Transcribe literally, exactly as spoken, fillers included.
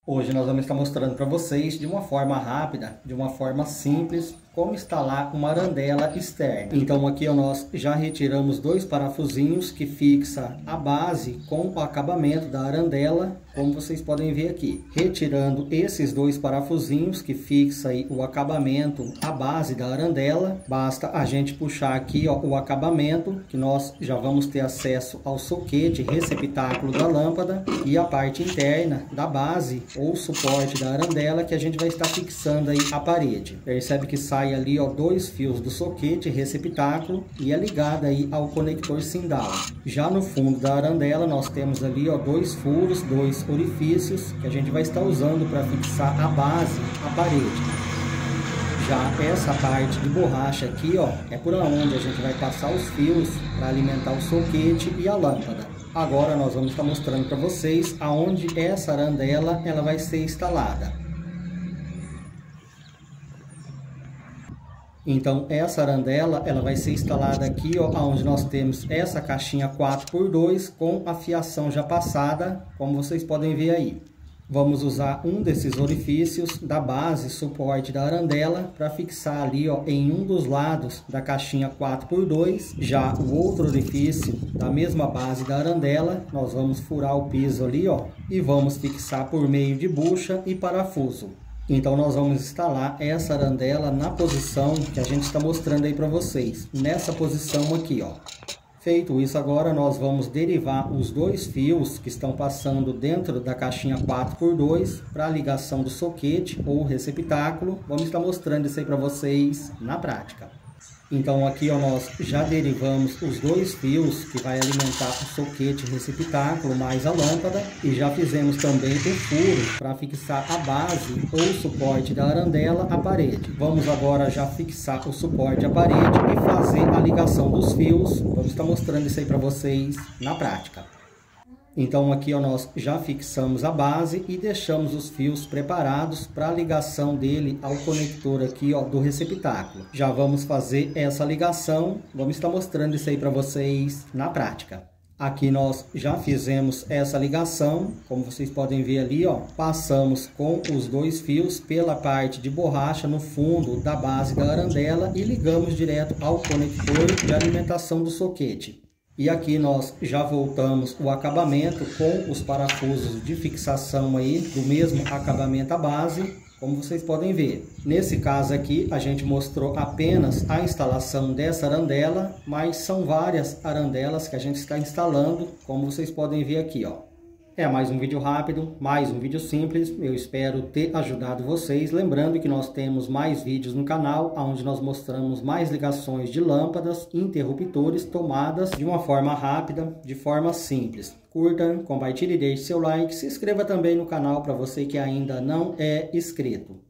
Hoje nós vamos estar mostrando para vocês de uma forma rápida, de uma forma simples, como instalar uma arandela externa. Então aqui ó, nós já retiramos dois parafusinhos que fixa a base com o acabamento da arandela, como vocês podem ver aqui. Retirando esses dois parafusinhos que fixa aí o acabamento, a base da arandela, basta a gente puxar aqui ó, o acabamento, que nós já vamos ter acesso ao soquete receptáculo da lâmpada e a parte interna da base ou suporte da arandela que a gente vai estar fixando aí a parede. Percebe que sai ali ó, dois fios do soquete receptáculo e é ligado aí ao conector Sindal. Já no fundo da arandela nós temos ali ó, dois furos, dois orifícios que a gente vai estar usando para fixar a base, a parede. Já essa parte de borracha aqui ó, é por onde a gente vai passar os fios para alimentar o soquete e a lâmpada. Agora nós vamos estar mostrando para vocês aonde essa arandela ela vai ser instalada. Então essa arandela ela vai ser instalada aqui ó, onde nós temos essa caixinha quatro por dois com a fiação já passada, como vocês podem ver aí. Vamos usar um desses orifícios da base suporte da arandela para fixar ali ó, em um dos lados da caixinha quatro por dois. Já o outro orifício da mesma base da arandela, nós vamos furar o piso ali ó, e vamos fixar por meio de bucha e parafuso. Então nós vamos instalar essa arandela na posição que a gente está mostrando aí para vocês, nessa posição aqui ó. Feito isso, agora nós vamos derivar os dois fios que estão passando dentro da caixinha quatro por dois para a ligação do soquete ou receptáculo. Vamos estar mostrando isso aí para vocês na prática. Então aqui ó, nós já derivamos os dois fios que vai alimentar o soquete receptáculo mais a lâmpada e já fizemos também o furo para fixar a base ou suporte da arandela à parede. Vamos agora já fixar o suporte à parede e fazer a ligação dos fios. Vamos estar mostrando isso aí para vocês na prática. Então aqui ó, nós já fixamos a base e deixamos os fios preparados para a ligação dele ao conector aqui ó, do receptáculo. Já vamos fazer essa ligação, vamos estar mostrando isso aí para vocês na prática. Aqui nós já fizemos essa ligação, como vocês podem ver ali ó, passamos com os dois fios pela parte de borracha no fundo da base da arandela e ligamos direto ao conector de alimentação do soquete. E aqui nós já voltamos o acabamento com os parafusos de fixação aí do mesmo acabamento à base, como vocês podem ver. Nesse caso aqui a gente mostrou apenas a instalação dessa arandela, mas são várias arandelas que a gente está instalando, como vocês podem ver aqui ó. É mais um vídeo rápido, mais um vídeo simples, eu espero ter ajudado vocês. Lembrando que nós temos mais vídeos no canal, onde nós mostramos mais ligações de lâmpadas, interruptores, tomadas, de uma forma rápida, de forma simples. Curta, compartilhe, deixe seu like, se inscreva também no canal para você que ainda não é inscrito.